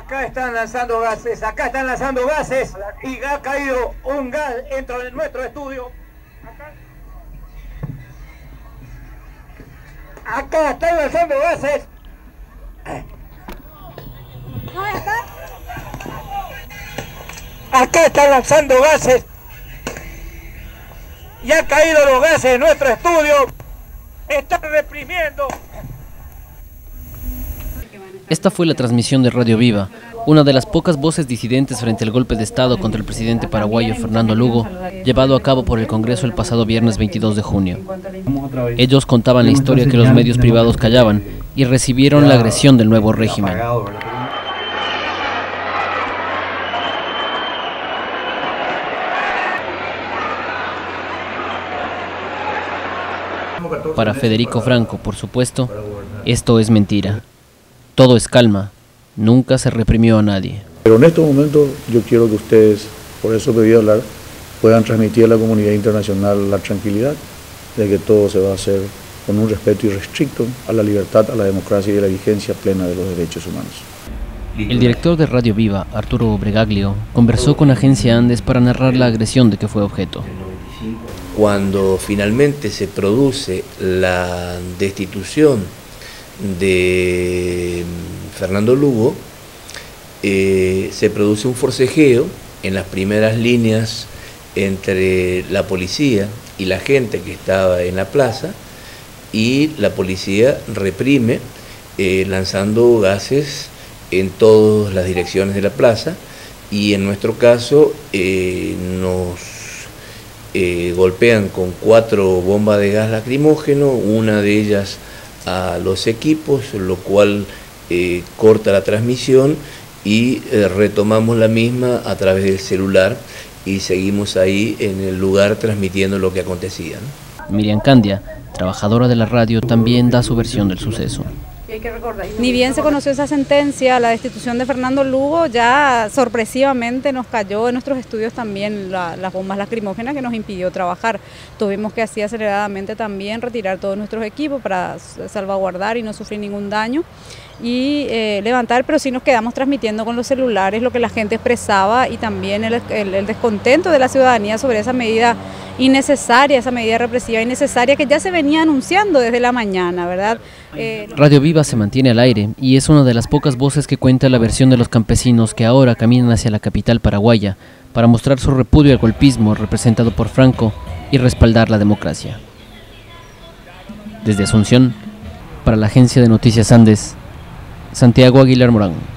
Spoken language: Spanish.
Acá están lanzando gases y ha caído un gas dentro de nuestro estudio. Acá están lanzando gases. Acá están lanzando gases. Y han caído los gases en nuestro estudio. Están reprimiendo. Esta fue la transmisión de Radio Viva, una de las pocas voces disidentes frente al golpe de Estado contra el presidente paraguayo Fernando Lugo, llevado a cabo por el Congreso el pasado viernes 22 de junio. Ellos contaban la historia que los medios privados callaban y recibieron la agresión del nuevo régimen. Para Federico Franco, por supuesto, esto es mentira. Todo es calma, nunca se reprimió a nadie. Pero en estos momentos yo quiero que ustedes, por eso me voy a hablar, puedan transmitir a la comunidad internacional la tranquilidad de que todo se va a hacer con un respeto irrestricto a la libertad, a la democracia y a la vigencia plena de los derechos humanos. El director de Radio Viva, Arturo Bregaglio, conversó con Agencia Andes para narrar la agresión de que fue objeto. Cuando finalmente se produce la destitución de Fernando Lugo, se produce un forcejeo en las primeras líneas entre la policía y la gente que estaba en la plaza, y la policía reprime lanzando gases en todas las direcciones de la plaza, y en nuestro caso nos golpean con 4 bombas de gas lacrimógeno, una de ellas a los equipos, lo cual corta la transmisión, y retomamos la misma a través del celular y seguimos ahí en el lugar transmitiendo lo que acontecía, ¿no? Miriam Candia, trabajadora de la radio, también da su versión del suceso. Ni bien se conoció esa sentencia, la destitución de Fernando Lugo, ya sorpresivamente nos cayó en nuestros estudios también las bombas lacrimógenas que nos impidió trabajar. Tuvimos que así aceleradamente también retirar todos nuestros equipos para salvaguardar y no sufrir ningún daño y levantar, pero sí nos quedamos transmitiendo con los celulares lo que la gente expresaba, y también el descontento de la ciudadanía sobre esa medida innecesaria, esa medida represiva innecesaria que ya se venía anunciando desde la mañana, ¿verdad? Radio Viva se mantiene al aire y es una de las pocas voces que cuenta la versión de los campesinos que ahora caminan hacia la capital paraguaya para mostrar su repudio al golpismo representado por Franco y respaldar la democracia. Desde Asunción, para la Agencia de Noticias Andes, Santiago Aguilar Morán.